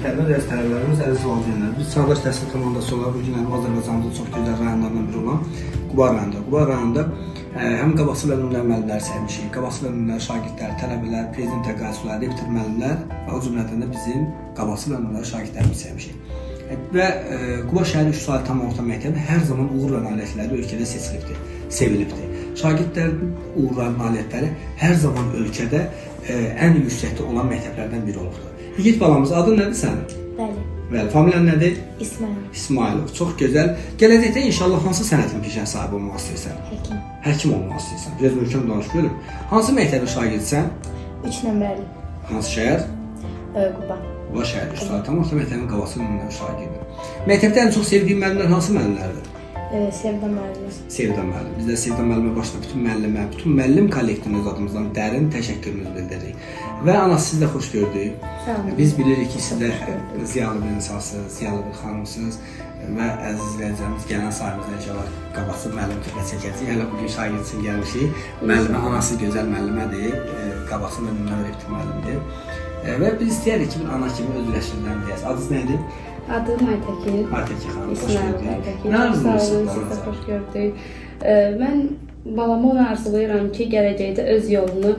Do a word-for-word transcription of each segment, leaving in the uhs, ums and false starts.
məktəbin rəis tələbələrimiz, əziz valideynlər. Biz Çağdaş Təhsil komandası olaraq bu günlərim Azərbaycanda çox gözəl rayonlardan biri olan Quba rayonunda. Quba rayonunda həm qabaqcıl və nümunə müəllimləri sevmişik. Qabaqcıl və nümunə şagirdlər, tələbələr, prezident təqaüdçüləri, repetitor müəllimlər və o cümlədən də bizim qabaqcıl və nümunə şagirdlərimizi sevmişik. Və e, Quba şəhəri üç saylı tam orta məktəbi hər zaman uğur və nailiyyətləri ölkədə seçilibdir, sevilibdir. Şagirdlərin uğur və nailiyyətləri hər zaman ölkədə e, ən yüksəkdə olan məktəblərdən biri olubdur. İgid balamız, adın nədir sənin? Bəli. Bəli, familiyan nədir? İsmail. İsmailov, çox gözəl. Gələcəkdə inşallah hansı sənətin peşən sahibi olmaq istəyirsən? Həkim. Həkim olmaq istəyirsən. Biraz möhkəm danış görüm. Hansı məktəbin şagirdsən? üç nömrəli. Hansı şəhər? Quba. Quba şəhəri, üç saylı tam orta məktəbin qabaqcıl nümunə şagirdi. Məktəbdə ən çox sevdiyin müəllimlər hansı müəllimlərdir? Sevda müəllim. Sevda müəllim. Biz də Sevda müəllimə başda bütün müəllimə, bütün müəllim kollektivinə adımızdan dərin təşəkkürümüzü bildiririk. Və anası sizi də xoş gördük. Sağ olun. Biz bilirik ki, siz də ziyalı bir insansınız, ziyalı bir xanımsınız və əziz izləyicilərimiz gələn sayımızda inşallah qabaqcıl müəllim təkə çəkəcək. Hələ bugün şagird üçün gəlmişik. Müəllimə anası gözəl müəllimədir, qabaqcıl və nümunə repetitor müəllimdir. Və biz istəyirik ki, bir ana kimi öz ürəşindən deyəsiz. Adınız nədir? Adım Aytəkin. Aytəkin xanım, xoş İsmail gördük. Aytəkin. Nə Sağ olun, arzulayırsınız? siz də xoş gördük. Mən balama onu arzulayıram ki, gələcəkdə öz yolunu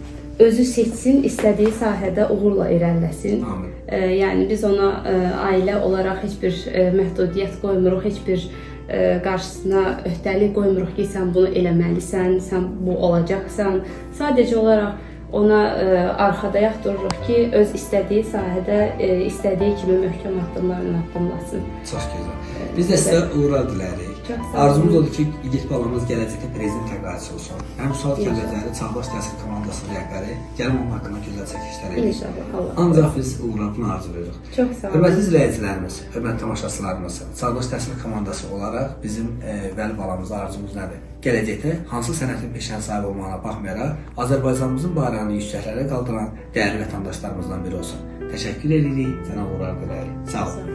özü seçsin, istədiyi sahədə uğurla irəliləsin. Amin. Yəni biz ona ailə olaraq heç bir məhdudiyyət qoymuruq, heç bir qarşısına öhdəlik qoymuruq ki, sən bunu eləməlisən, sən bu olacaqsan. Sadəcə olaraq ona arxadayaq dururuq ki, öz istədiyi sahədə istədiyi kimi möhkəm addımlarla addımlasın. Çox gözəl. Biz də sizə uğurlar dilərik. Arzumuz odur ki, İgid balamız gələcəkdə prezident təqaüdçüsü olsun. Həm Suat Kəlbəcəri, Çağdaş Təhsil komandasının rəhbəri, gəlin onun haqqında gözəl çəkilişlər edirik. İnşallah, Allah. Ancaq biz uğurlarını arzulayırıq. Çox sağ olun. Hörmətli izləyicilərimiz, hörmətli tamaşaçılarımız, Çağdaş Təhsil komandası olaraq bizim e, Vəli balamızın arzumuz nədir? Gələcəkdə hansı sənətin peşən sahibi olmağına baxmayaraq, Azərbaycanımızın bayrağını yüksəklərə qaldıran dəyərli vətəndaşlarımızdan biri olsun. Təşəkkür edirik, sənə uğurlar dilərik. Sağ olun.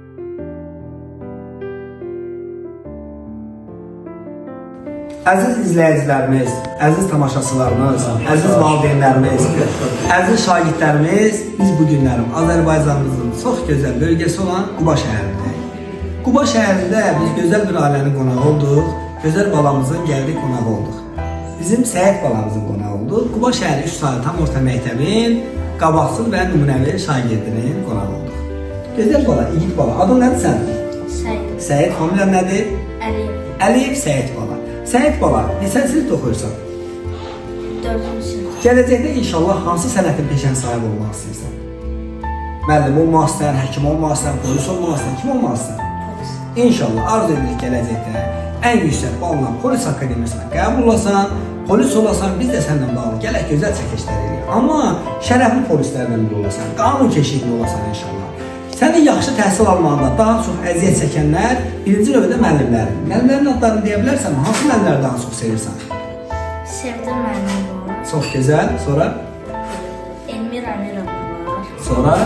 Əziz izləyicilərimiz, əziz tamaşaçılarımız, əziz valideynlərimiz, əziz şagirdlərimiz, biz bu günlərim Azərbaycanımızın çox gözəl bölgəsi olan Quba şəhərindəyik. Quba şəhərində biz gözəl bir ailənin qonağı olduq, gözəl balamızın gəldik qonağı olduq. Bizim Səyid balamızın qonağı olduq. Quba şəhəri üç saylı tam orta məktəbin qabaqcıl və nümunəvi şagirdinin qonağı olduq. Gözəl bala, İgid bala, adın nədir sənin? Səyid. Səyid, familiyan nədir? Əliyev. Əliyev Səyid bala. Səyid bala, neçənci sinifdə oxuyursan? dördüncü sinif. Gələcəkdə inşallah hansı sənətin peşən sahibi olmaq istəyirsən? Müəllim olmaq istəyirsən, həkim olmaq istəyirsən, polis olmaq istəyirsən, kim olmaq istəyirsən? Polis. İnşallah arzu edirik gələcəkdə ən yüksək balla polis akademiyasına qəbul olasan, polis olasan, biz də səndən bağlı gələk gözəl çəkişlər edirik. Amma şərəfli polislərdən biri olasan, qanun keşikli olasan inşallah. Sənin yaxşı təhsil almağında daha çox əziyyət çəkənlər birinci növbədə müəllimlərin. Müəllimlərin adlarını deyə bilərsən, hansı müəllimləri daha çox sevirsən? Sevda müəllim var. Çox gözəl. Sonra? Elmir Əmirova var. Sonra?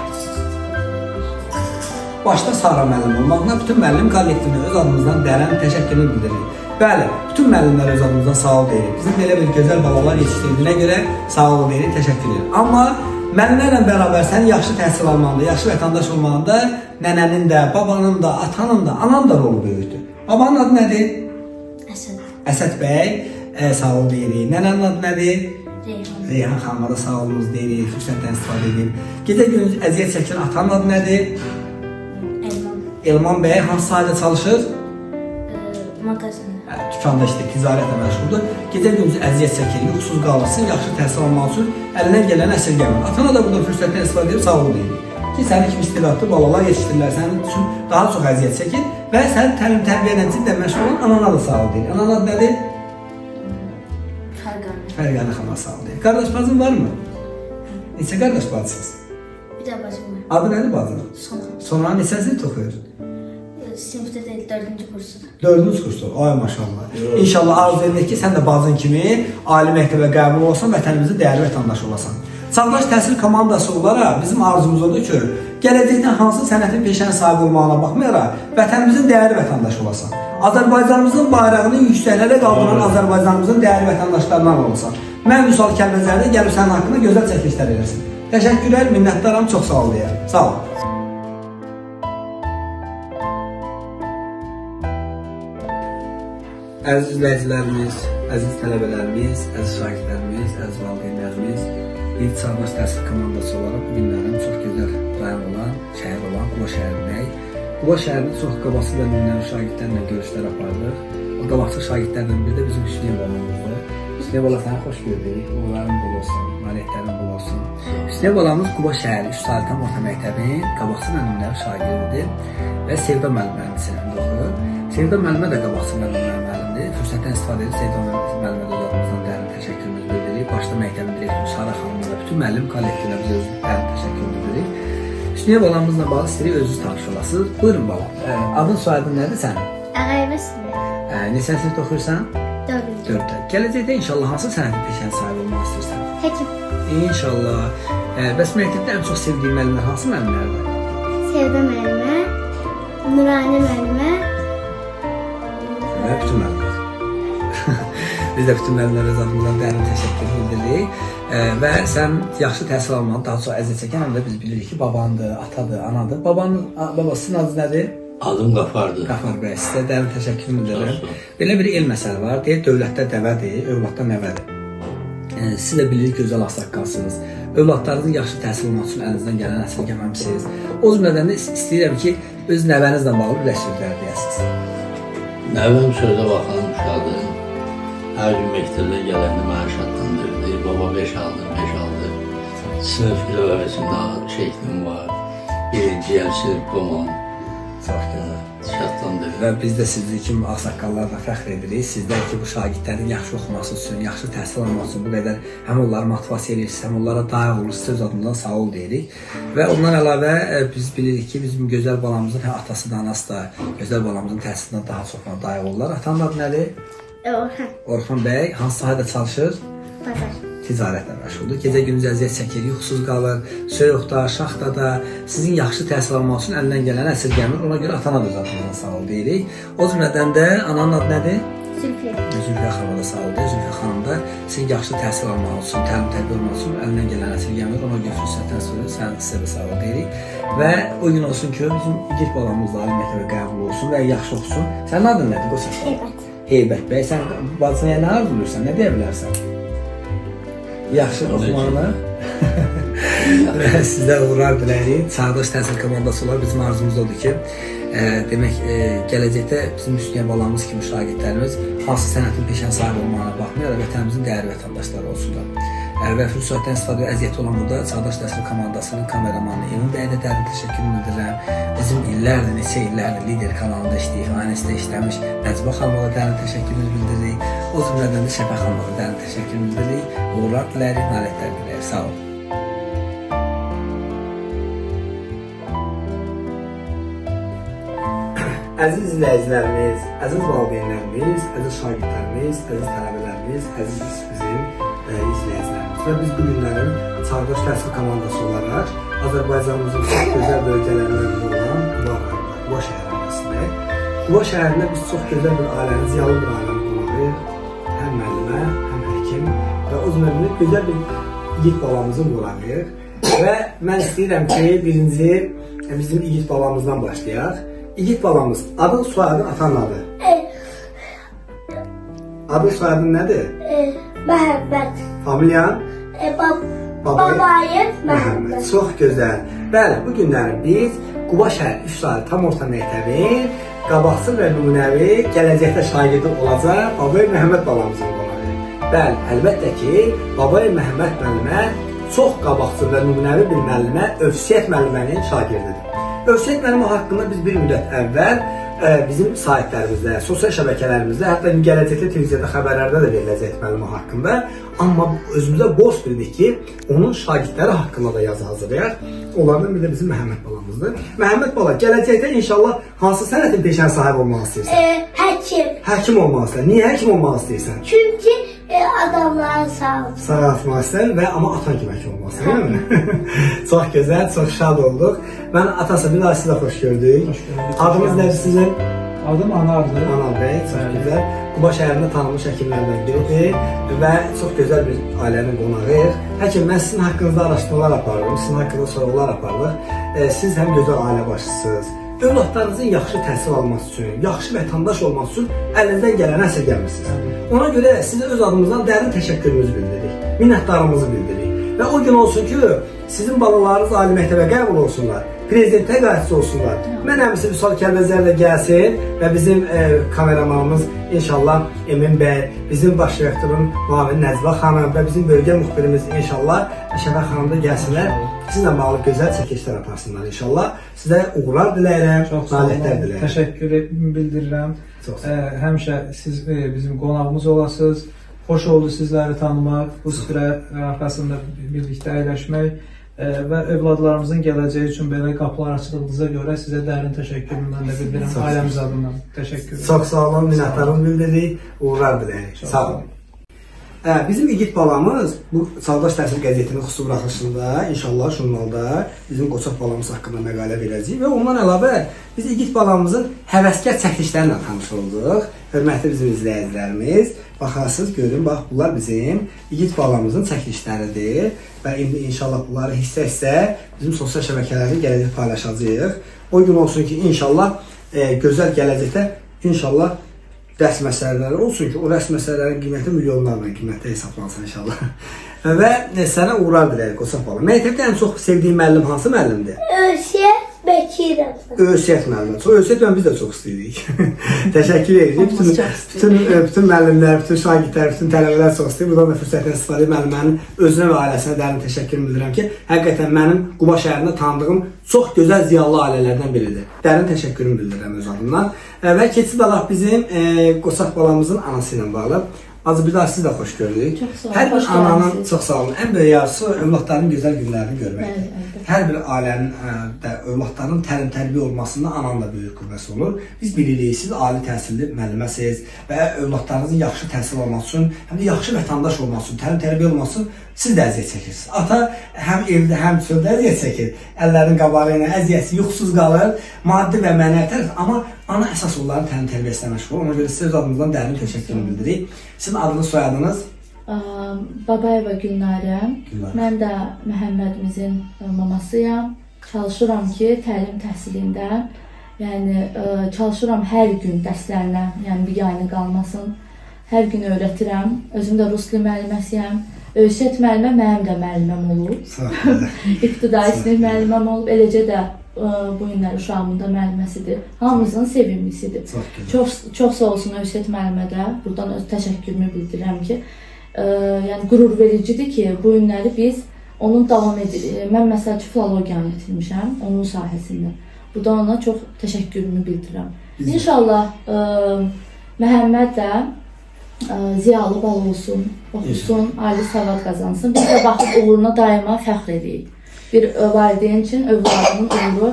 Başda Sara müəllim olmaqla bütün müəllim kollektivinə öz adımızdan dərin təşəkkürünü bildiririk. Bəli, bütün müəllimlər öz adımızdan sağ ol deyirik. Bizim belə bir gözəl balalar yetişdirdiyinə görə sağ ol deyirik, təşəkkür edirik. Amma müəllimlərlə bərabər sən yaxşı təhsil almağında, yaxşı vətəndaş olmağında nənənin də, babanın da, atanın da, anan da rolu böyükdür. Babanın adı nədir? Əsəd. Əsəd bəy, e, sağ ol deyirik. Nənənin adı nədir? Reyhan. Reyhan xanıma da sağ olunuz deyirik, fürsətdən istifadə edib. Gecə gündüz əziyyət çəkən atanın adı nədir? Elman. Elman bəy hansı sahədə çalışır? Mağazında. Dükkanda işte ticarətlə məşğuldur. Gecə gündüz əziyyət çəkir, yuxusuz qalmasın, yaxşı təhsil almaq üçün əlindən gələn əsirgəmir. Atana da burada fürsətdən istifadə edib sağ ol deyirik. Ki, sənin kimi istedadlı balalar yetişdirirlər, sənin üçün daha çox əziyyət çəkir və sənin təlim tərbiyyə ilə ciddən məşğul olan anana da sağ ol deyirik. Ananın adı nədir? Fərqanə. Fərqanə xanıma sağ ol deyirik. Qardaş bacın varmı? Neçə qardaş bacısınız? Bir də bacım var. Adı nədir bacının? Sona. Sonra neçə sinif oxuyur? Sinifdə deyil, dördüncü kursudur. Dördüncü kursdur. Ay maşallah. İnşallah arzu edirik ki, sən də bacın kimi ali məktəbə qəbul olasan, vətənimizin dəyərli vətəndaşı olasan. Çağdaş Təhsil komandası olaraq bizim arzumuz odur ki, gələcəkdə hansı sənətin peşənin sahibi olmağına baxmayaraq, vətənimizin dəyərli vətəndaşı olasan. Azərbaycanımızın bayrağını yüksəklərə qaldıran Azərbaycanımızın dəyərli vətəndaşlarından olasan. Mən Vüsal Kəlbəcərdə gəlib sənin haqqında gözəl çəkilişlər edirsin. Təşəkkürlər, minnətdaram, çox sağ ol deyərəm. Sağ ol. Əziz izləyicilərimiz, əziz tələbələrimiz, əziz şagirdlərimiz, əziz valideynlərimiz, bir çağdaş təhsil komandası olaraq bu günlərin çox gözəl rayon olan, şəhər olan Quba şəhərindəyik. Quba şəhərində çox qabaqçı və nümunəvi şagirdlərlə görüşlər apardıq. O qabaqçı şagirdlərdən biri də bizim Hüsniyev balamızdır. Hüsniyev bala səni xoş gördük. Uğurların bol olsun, nailiyyətlərin bol olsun. Hüsniyev balamız Quba şəhəri üç saylı tam orta məktəbin qabaqçı və nümunəvi şagirdidir və Sevda müəllimənin sinifində oxuyur. Sevda müəllimə də qabaqçı və nümunəvi müəllimdir. Fürsətdən istifadə edib Sevda müəllimə də odağımızdan dərin təşəkkürümüzü bildiririk. Başda məktəbin direktoru Sara xanımına və bütün müəllim kollektivinə biz özümüz dərin təşəkkür bildiririk. Hüsniyev balamızla bağlı istəyirik özünüz tanış olasınız. Buyurun balam. Adın, soyadın nədir sənin? Ağayevə Hüsniyev. Neçə sinifdə oxuyursan? Dördüncü. Dörddə. Gələcəkdə inşallah hansı sənətin peşənin sahibi olmaq istəyirsən? Həkim. İnşallah. Bəs məktəbdə ən çox sevdiyin müəllimlər hansı müəllimlərdir? Sevda müəllimə, Nurani müəllimə və bütün müəllimlər. Biz də bütün müəllimlərə zadımızdan dərin təşəkkür bildiririk. Və sən yaxşı təhsil almanı daha çox əziyyət çəkən, həm də biz bilirik ki, babandır, atadır, anadır. Babanın, babasının adı nədir? Adım Qafardır. Qafar bəy, sizə dərin təşəkkür bildirirəm. Belə bir el məsələ var, deyir, dövlətdə dəvədir, övladda nəvədir. Siz də bilirik, gözəl ağsaqqalsınız. Övladlarınızın yaxşı təhsil olmaq üçün əlinizdən gələn əsirgəməmisiniz. O cümlədən də istəyirəm ki, öz nəvənizlə bağlı bir sözlər deyəsiniz. Nəvəm sözə baxan uşaqdır. Hər gün məktəbdə gələndə mənə şadlandırdı. Baba beş aldı, beş aldı. Sınıf ilavəsində şəklim var. Birinciyəm, sinif qoman. Çox gözəl. Şadlandırdı. Və biz də sizin kimi ağsaqqallarla fəxr edirik. Sizlər ki, bu şagirdlərin yaxşı oxuması üçün, yaxşı təhsil alması üçün bu qədər həm onları motivasiya edirsiniz, həm onlara dayə olursunuz, öz adımdan sağ ol deyirik. Və ondan əlavə biz bilirik ki, bizim gözəl balamızın atası da, anası da gözəl balamızın təhsilindən daha çox dayə olurlar. Atanın adı nədir? Orxan. Orxan bəy. Hansı sahədə çalışır? Bazar. Ticarətlə məşğuldur. Gecə gündüz əziyyət çəkir, yuxusuz qalır, soyuqda, şaxtada. Sizin yaxşı təhsil almaq üçün əlindən gələn əsirgəmir. Ona görə atana da zadımızdan sağ ol deyirik. O cümlədən də ananın adı nədir? Zülfiyə. Zülfiyə xanıma da sağ ol deyir. Zülfiyə xanım da sizin yaxşı təhsil almaq üçün, təlim tərbiyə olmaq üçün əlindən gələn əsirgəmir. Ona görə fürsətdən sonra sən sizə də sağ ol deyirik. Və o gün olsun ki, bizim igid balamız da ali məktəbə qəbul olsun və yaxşı oxusun. Sənin adın nədir? Qoçaq. Heybət. Heybət bəy, sən bacına nə arzulursan, nə deyə bilərsən? Yaxşı oxumanı. Sizə uğurlar diləyirik. Çağdaş təhsil komandası olaraq bizim arzumuz odur ki, e, demək, e, gələcəkdə bizim Hüsniyev balamız kimi şagirdlərimiz hansı sənətin peşənin sahibi olmağına baxmayaraq vətənimizin dəyərli vətəndaşları olsunlar. E, və fürsətdən istifadə əziyyəti olan burada Çağdaş təhsil komandasının kameramanı Emin bəyə də dərin təşəkkür bildirirəm. Bizim illərdir, neçə illərdir Lider kanalında işləyib, Anesdə işləmiş Nəcibə xanıma da dərin təşəkkürümüzü bildiririk. O cümlədən də Şəfə xanıma da dərin təşəkkür bildiririk. Uğurlar diləyirik, nailiyyətlər diləyirik. Sağ olun. Əziz izləyicilərimiz, əziz valideynlərimiz, əziz şagirdlərimiz, əziz tələbələrimiz, əziz bizim e, izləyicilərimiz və biz bu günlərin Çağdaş təhsil komandası olaraq Azərbaycanımızın çox gözəl bölgələrindən biri olan Quba rayonunda, Quba şəhərindəsindəyik. Quba şəhərində biz çox gözəl bir ailənin, ziyalı bir ailənin qonağıyıq. Həm müəllimə, həm həkim və o cümlədən gözəl bir igid balamızın qonağıyıq. Və mən istəyirəm ki, birinci bizim igid balamızdan başlayaq. İgid balamız, adın, soyadın, atanın adı? Adın, soyadın nədir? Məhəmməd. Familiyan? Bab Babayım Məhəmməd. Çox gözəl. Bəli, bu günləri biz Quba şəhər üç saylı tam orta məktəbin qabaqcıl və nümunəvi gələcəkdə şagirdi olacaq Babayım Məhəmməd balamızın qonağıyıq. Bəli, əlbəttə ki, Babayım Məhəmməd müəllimə çox qabaqcıl və nümunəvi bir müəllimə, Övsiyyət müəllimənin şagirdidir. Övsiyyət müəllimi haqqında biz bir müddət əvvəl e, bizim saytlərimizdə, sosial şəbəkələrimizdə, hətta gələcəkdə televiziyada xəbərlərdə də veriləcək müəllimi haqqında. Amma özümüzə borc bildik ki, onun şagirdləri haqqında da yazı hazırlayaq. Onlardan bir də bizim Məhəmməd balamızdır. Məhəmməd bala, gələcəkdə inşallah hansı sənətin peşənin sahibi olmaq istəyirsən? E, həkim. Həkim olmaq istəyirsən. Niyə həkim olmaq istəyirsən? Çünki e, adamları sağ Sağaltmaq istəyirsən və amma atan kimi həkim olmaq istəyirsən, değil mi? Çox gözəl, çox şad olduq. Mən atası bir daha sizə xoş gördük. Xoş gördük. Adınız nədir sizin? Adım Anardır. Anar bəy, çox gözəl. Quba şəhərində tanınmış həkimlərdən biridir və çox gözəl bir ailənin qonağıyıq. Həkim, mən sizin haqqınızda araşdırmalar apardım, sizin haqqınızda sorğular apardım. E, siz həm gözəl ailə başçısınız, övladlarınızın yaxşı təhsil alması üçün, yaxşı vətəndaş olması üçün əlinizdən gələni əsirgəmirsiniz. Ona görə sizə öz adımızdan dərin təşəkkürümüzü bildiririk, minnətdarımızı bildiririk. Və o gün olsun ki, sizin balalarınız ali məktəbə qəbul olsunlar, prezident təqaüdçüsü olsunlar. Mən əminsin Vüsal Kəlbəcər də gəlsin və bizim e, kameramanımız inşallah Emin bəy, bizim baş direktorun müavini Nəzbə xanım və bizim bölgə müxbirimiz inşallah Şəfə xanım da gəlsinlər. Sizlə bağlı gözəl çəkilişlər aparsınlar inşallah. Sizə uğurlar diləyirəm, nailətlər diləyirəm. Təşəkkür bildirirəm. Ə, həmişə siz ə, bizim qonağımız olasınız. Xoş oldu sizləri tanımaq, bu süfrə arxasında birlikdə əyləşmək ə, və övladlarımızın gələcəyi üçün belə qapılar açdığınıza görə sizə dərin təşəkkürümü mən də bildirirəm ailəmiz adından. Təşəkkür ederim. Çox sağ olun, minnətdarımı bildiririk, uğurlar diləyirik. Sağ olun. Bizim İgid balamız bu Çağdaş Təhsil qəzetinin xüsusi buraxılışında inşallah jurnalda bizim Qoçaq balamız haqqında məqalə verəcəyik və ondan əlavə biz İgid balamızın həvəskar çəkilişlərlə tanış olduq. Hörmətli bizim izləyicilərimiz, baxarsınız, görün, bax, bunlar bizim İgid balamızın çəkilişləridir və indi inşallah bunları hissə-hissə bizim sosial şəbəkələrdə gələcək paylaşacağıq. O gün olsun ki, inşallah e, gözəl gələcəkdə inşallah dərs məsələləri olsun ki, o dərs məsələlərin qiyməti milyonlarla qiymətdə hesablansın inşallah. Və sənə uğurlar diləyir Qoçaq balam. Məktəbdə ən çox sevdiyin müəllim hansı müəllimdir? Övsiyyət Bəkirov. Övsiyyət müəllim. Çox övsiyyət müəllim biz də çox istəyirik. Təşəkkür edirik. Bütün, bütün, bütün müəllimlər, bütün şagirdlər, bütün tələbələr çox istəyir. Buradan da fürsətdən istifadə edib müəllimənin özünə və ailəsinə dərin təşəkkür bildirirəm ki, həqiqətən mənim Quba şəhərində tanıdığım çox gözəl ziyallı ailələrdən biridir. Dərin təşəkkürümü bildirirəm öz adımdan. Və keçid alaq bizim e, Qoçaq balamızın anası ilə bağlı. Azı bir daha siz də xoş gördük. Hər bir ananın, çox sağ olun, ən böyük arzusu övladların gözəl günlərini görməkdir. Hər bir ailənin də övladların təlim tərbiyə olmasında ananın da böyük qüvvəsi olur. Biz bilirik, siz ali təhsilli müəlliməsiniz və övladlarınızın yaxşı təhsil olması üçün, həm də yaxşı vətəndaş olması üçün, təlim tərbiyə olması üçün siz də əziyyət çəkirsiniz. Ata həm evdə, həm çöldə əziyyət çəkir. Əllərinin qabağı ilə əziyyətsiz, yuxusuz qalır, maddi və mənəvi tərəf. Amma ana əsas onların təlim tərbiyəsinə məşğul. Ona görə siz öz adınızdan dərin təşəkkür bildiririk. Sizin adınız, soyadınız? Babayeva Gülnarə. Mən də Məhəmmədimizin mamasıyam. Çalışıram ki, təlim təhsilində, yəni çalışıram hər gün dərslərinə, yəni biganə qalmasın. Hər gün öyrətirəm. Özüm də rus dili müəlliməsiyəm. Övsiyyət müəllimə mənim də müəlliməm olub. İbtidai sinif müəlliməm olub. Eləcə də bu günlər uşağımın da müəlliməsidir. Hamımızın sevimlisidir. Çox, çox sağ olsun Övsiyyət müəllimə də. Buradan öz təşəkkürümü bildirirəm ki, yəni qürur vericidir ki, bu günləri biz onun davam edirik. Mən məsəl ki, filologiyanı bitirmişəm onun sahəsində. Buradan ona çox təşəkkürümü bildirirəm. İnşallah Məhəmməd də ziyalı bal olsun, oxusun, ali savad qazansın. Biz də baxıb uğuruna daima fəxr edirik. Bir valideyn üçün övladının uğuru,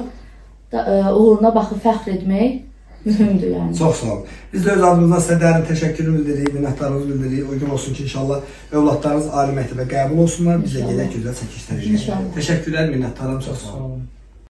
uğuruna baxıb fəxr etmək mühümdür yəni. Çox sağ olun. Biz də öz adımızdan sizə dərin təşəkkürü bildiririk, minnətdarımızı bildiririk. Uyğun olsun ki, inşallah övladlarınız ali məktəbə qəbul olsunlar. Biz də gedək gözəl çəkişlər edirik. Təşəkkürlər, minnətdarım, çox sağ olun.